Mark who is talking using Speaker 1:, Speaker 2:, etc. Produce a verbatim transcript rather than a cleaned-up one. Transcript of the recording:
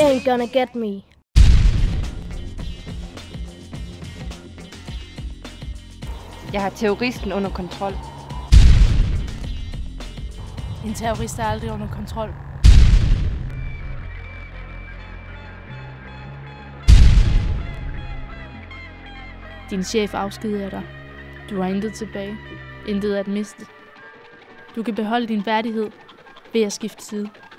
Speaker 1: ain't gonna get me.
Speaker 2: Jeg har terroristen under kontrol.
Speaker 3: En terrorist er aldrig under kontrol. Din chef afskediger dig. Du har intet tilbage. Intet at miste. Du kan beholde din værdighed ved at skifte side.